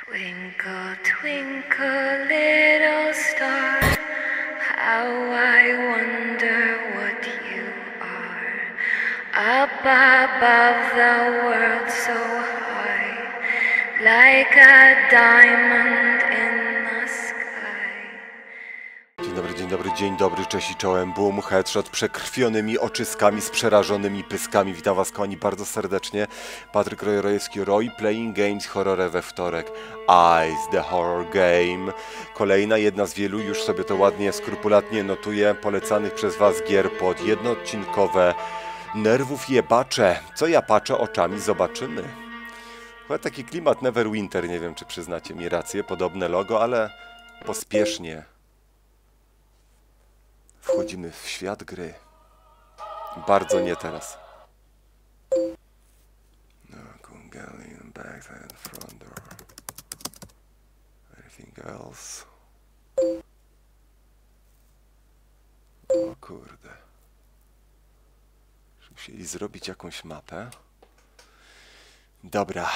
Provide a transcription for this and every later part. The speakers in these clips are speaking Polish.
Twinkle, twinkle, little star, how I wonder what you are. Up above the world so high, like a diamond in the sky. Dzień dobry, cześć i czołem, boom, headshot, przekrwionymi oczyskami, z przerażonymi pyskami. Witam was, kochani, bardzo serdecznie. Patryk Rojewski, Roy Playing Games, horror we wtorek. Eyes, the horror game. Kolejna, jedna z wielu, już sobie to ładnie, skrupulatnie notuję, polecanych przez was gier pod jednoodcinkowe. Nerwów jebacze. Co ja patrzę oczami, zobaczymy. Chyba taki klimat Neverwinter, nie wiem, czy przyznacie mi rację, podobne logo, ale pospiesznie. Wchodzimy w świat gry. Bardzo nie teraz. No, back and front door. Anything else? O kurde. Musieli zrobić jakąś mapę. Dobra.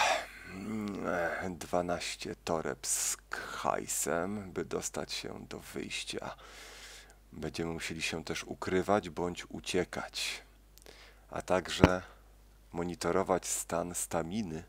12 toreb z hajsem, by dostać się do wyjścia. Będziemy musieli się też ukrywać bądź uciekać, a także monitorować stan staminy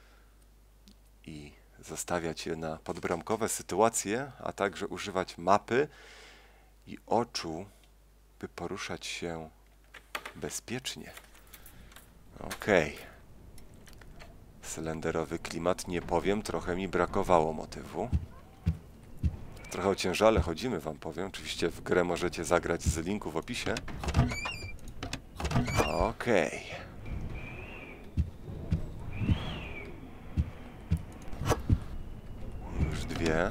i zostawiać je na podbramkowe sytuacje, a także używać mapy i oczu, by poruszać się bezpiecznie. Okej. Slenderowy klimat, nie powiem, trochę mi brakowało motywu. Trochę ociężale chodzimy, wam powiem. Oczywiście w grę możecie zagrać z linku w opisie. Okej. Już dwie.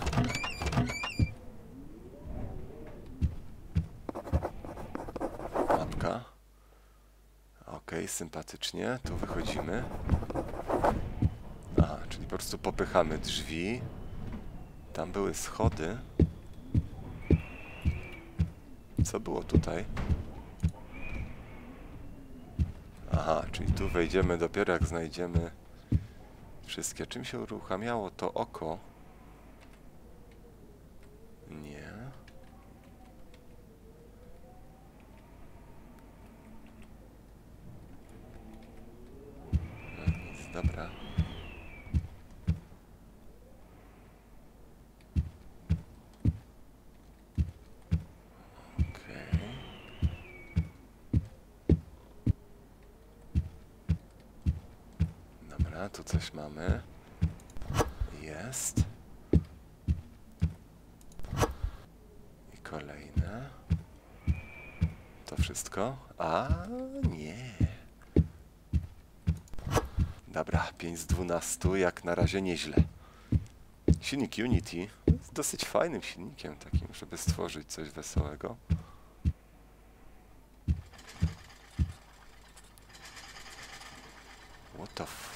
Mapka. Okej, sympatycznie. Tu wychodzimy. Aha, czyli po prostu popychamy drzwi. Tam były schody. Co było tutaj? Aha, czyli tu wejdziemy dopiero jak znajdziemy wszystkie. Czym się uruchamiało to oko? Nie. No nic, dobra. Tu coś mamy. Jest. I kolejne. To wszystko? A nie. Dobra, 5 z 12, jak na razie nieźle. Silnik Unity jest dosyć fajnym silnikiem takim, żeby stworzyć coś wesołego. What the f...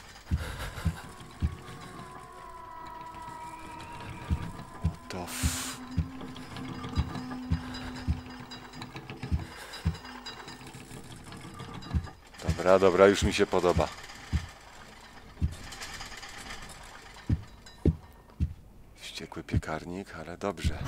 Dobra, już mi się podoba. Wściekły piekarnik, ale dobrze.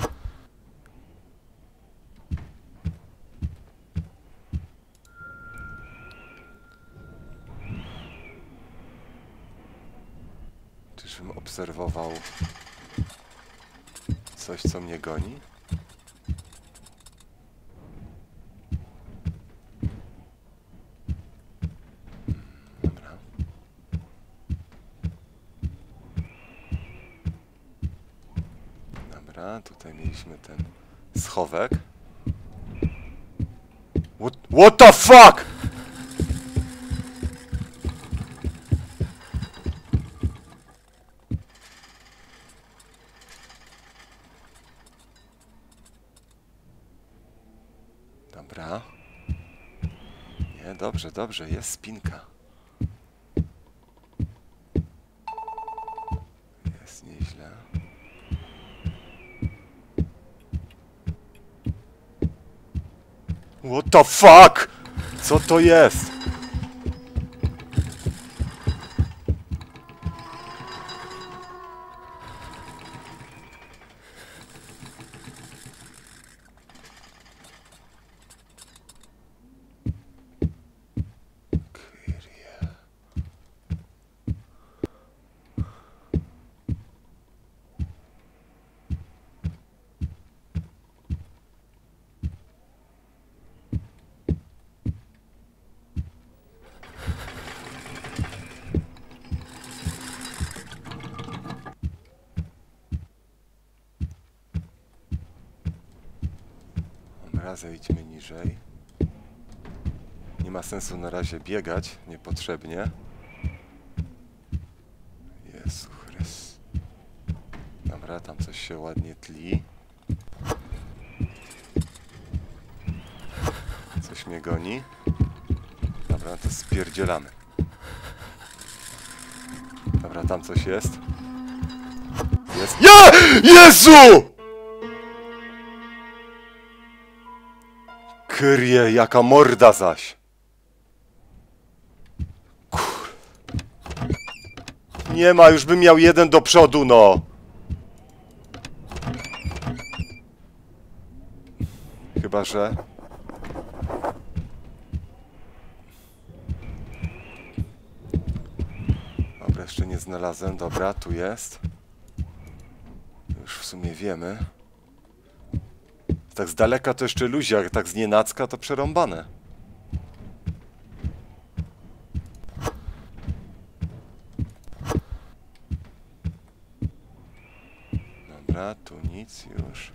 Czyżbym obserwował coś, co mnie goni? Dobra. Dobra, tutaj mieliśmy ten schowek. What the fuck? Dobra. Nie, dobrze, jest spinka. Jest nieźle. What the fuck? Co to jest? Dobra, zejdźmy niżej. Nie ma sensu na razie biegać niepotrzebnie. Jezu Chrys. Dobra, tam coś się ładnie tli. Coś mnie goni. Dobra, to spierdzielamy. Dobra, tam coś jest. Jest. Jezu! Kyrie, jaka morda zaś! Kur... Nie ma, już bym miał jeden do przodu, no! Chyba, że... Dobra, jeszcze nie znalazłem. Dobra, tu jest. Już w sumie wiemy. Tak z daleka to jeszcze luzi, jak tak z nienacka to przerąbane. Dobra, tu nic już.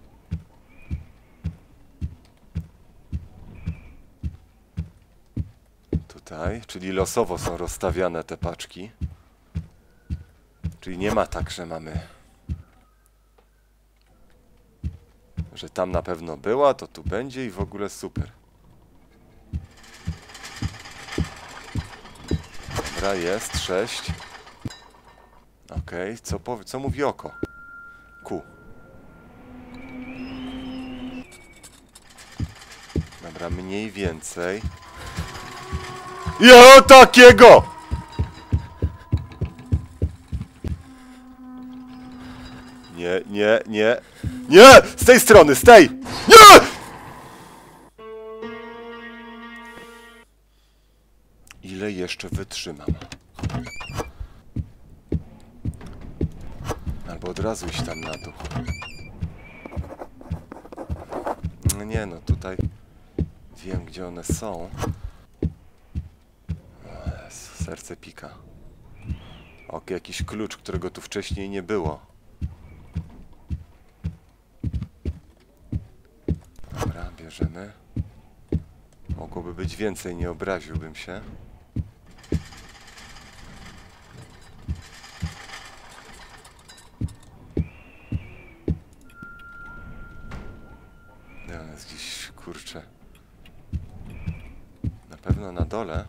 Tutaj, czyli losowo są rozstawiane te paczki. Czyli nie ma tak, że mamy... Że tam na pewno była, to tu będzie i w ogóle super. Dobra, jest 6. Okej, co mówi oko? Q. Dobra, mniej więcej. Ja takiego! Nie, nie, nie. Nie! Z tej strony, z tej! Nie! Ile jeszcze wytrzymam? Albo od razu iść tam na dół. No nie no, tutaj wiem, gdzie one są. O Jezu, serce pika. Ok, jakiś klucz, którego tu wcześniej nie było. Dobra, bierzemy. Mogłoby być więcej, nie obraziłbym się. No, on jest gdzieś, kurczę. Na pewno na dole.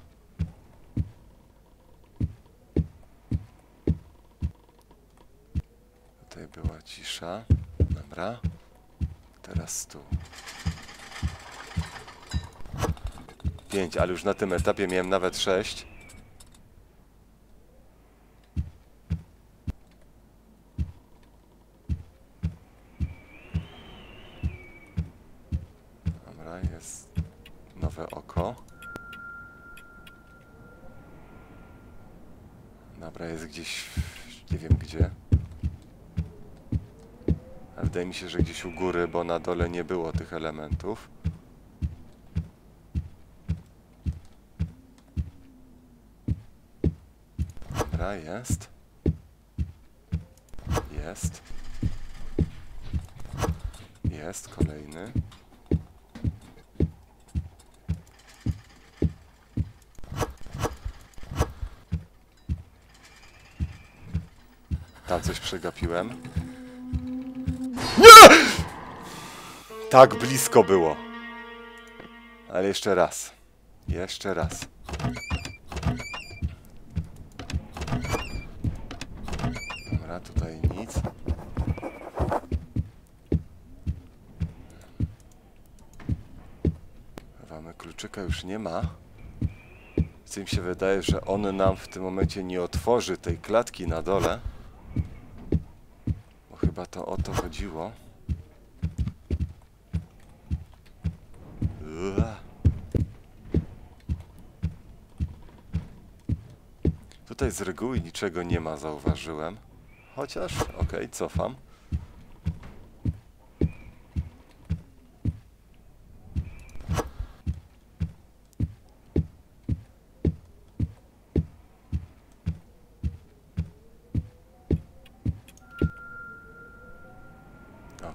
Tutaj była cisza. Dobra. Teraz tu. 5, ale już na tym etapie miałem nawet 6. Dobra, jest nowe oko. Dobra, jest gdzieś, nie wiem gdzie. Ale wydaje mi się, że gdzieś u góry, bo na dole nie było tych elementów. Dobra, jest. Jest. Jest, kolejny. Tam coś przegapiłem. Nie! Tak blisko było. Ale jeszcze raz. Jeszcze raz. Dobra, tutaj nic. Mamy kluczyka już nie ma. Co mi się wydaje, że on nam w tym momencie nie otworzy tej klatki na dole. Bo chyba to o to chodziło. Tutaj z reguły niczego nie ma, zauważyłem. Chociaż, okej, cofam.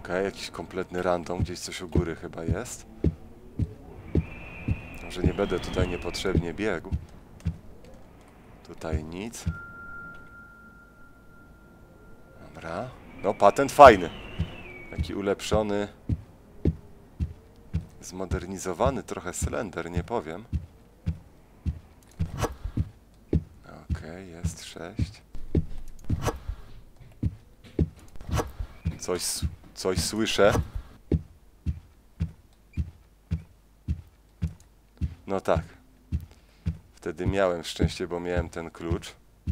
Okej, jakiś kompletny random, gdzieś coś u góry chyba jest. Może nie będę tutaj niepotrzebnie biegł. Tutaj nic. Dobra. No, patent fajny. Taki ulepszony. Zmodernizowany trochę Slender, nie powiem. Okej, jest 6. Coś słyszę. No tak. Wtedy miałem szczęście, bo miałem ten klucz.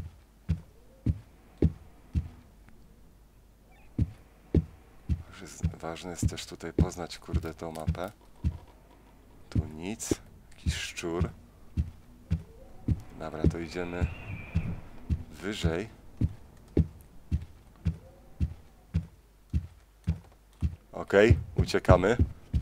Ważne jest też tutaj poznać, kurde, tą mapę. Tu nic. Jakiś szczur. Dobra, to idziemy wyżej. Okej, uciekamy.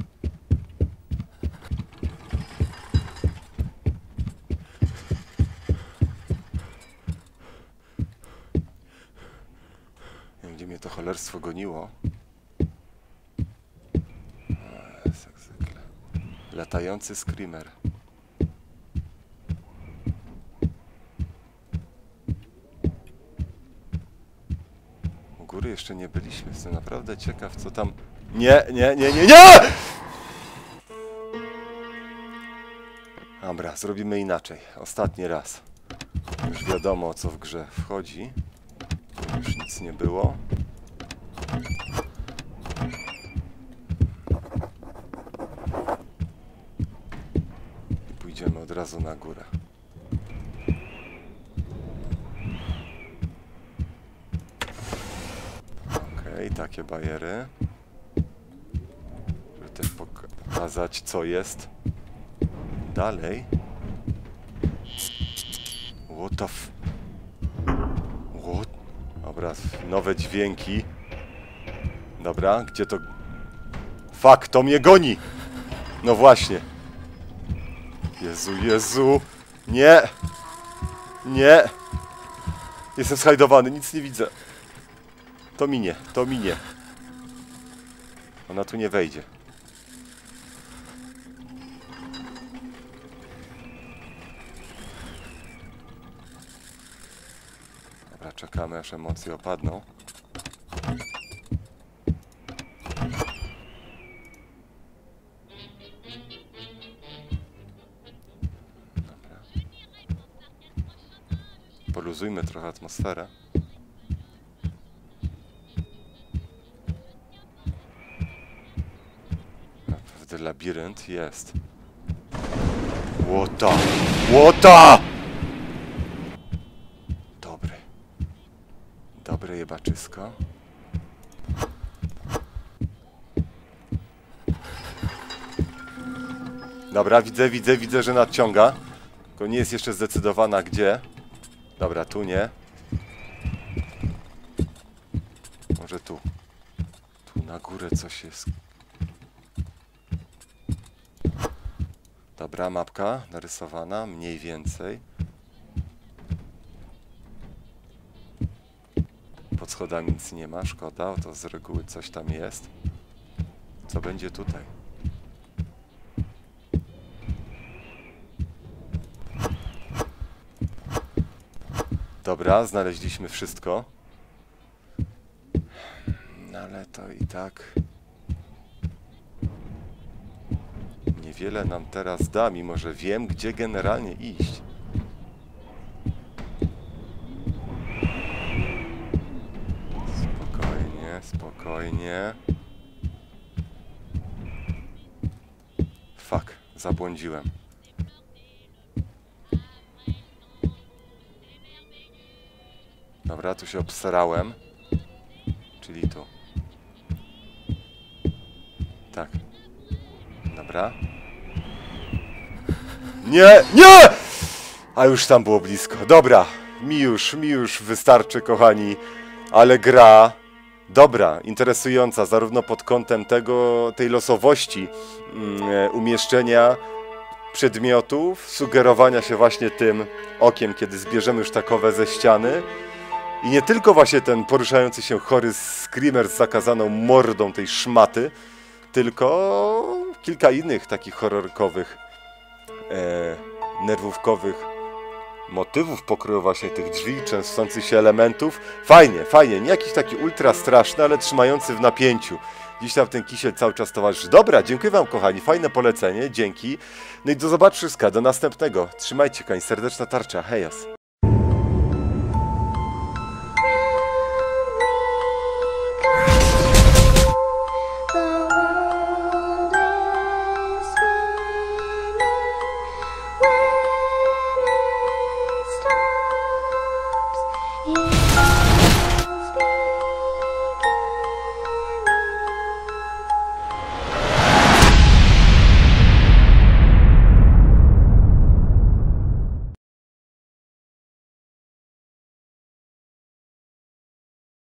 Nie wiem, gdzie mnie to cholerstwo goniło. Jest jak zwykle. Latający screamer. U góry jeszcze nie byliśmy. Jestem naprawdę ciekaw, co tam... Nie! Dobra, zrobimy inaczej. Ostatni raz. Już wiadomo, o co w grze wchodzi. Już nic nie było. I pójdziemy od razu na górę. Okej, takie bariery. Żeby też pokazać, co jest dalej. What the f... What? Dobra, nowe dźwięki. Dobra, gdzie to... Fuck, to mnie goni! No właśnie. Jezu. Nie! Nie! Jestem zhajdowany, nic nie widzę. To minie. Ona tu nie wejdzie. Dobra, czekamy, aż emocje opadną. Dobra. Poluzujmy trochę atmosferę. Naprawdę labirynt jest. Łota! Dobre jebaczysko. Dobra, widzę, że nadciąga. Tylko nie jest jeszcze zdecydowana gdzie. Dobra, tu nie. Może tu. Tu na górę coś jest. Dobra, mapka narysowana, mniej więcej. Pod schodami nic nie ma, szkoda, to z reguły coś tam jest. Co będzie tutaj? Dobra, znaleźliśmy wszystko. No ale to i tak... Niewiele nam teraz da, mimo że wiem, gdzie generalnie iść. Spokojnie. Fuck, zabłądziłem. Dobra, tu się obsrałem. Czyli tu. Tak. Dobra. Nie! A już tam było blisko. Dobra, mi już wystarczy, kochani. Ale gra... Dobra, interesująca, zarówno pod kątem tej losowości umieszczenia przedmiotów, sugerowania się właśnie tym okiem, kiedy zbierzemy już takowe ze ściany, I nie tylko właśnie ten poruszający się chory screamer z zakazaną mordą tej szmaty, tylko kilka innych takich horrorkowych, nerwówkowych motywów pokrył właśnie tych drzwi, częstzących się elementów. Fajnie, fajnie, nie jakiś taki ultra straszny, ale trzymający w napięciu. Dziś tam ten kisiel cały czas towarzyszy. Dobra, dziękuję wam kochani, fajne polecenie, dzięki. No i do zobaczyska, do następnego. Trzymajcie, kochani, serdeczna tarcza, hejos.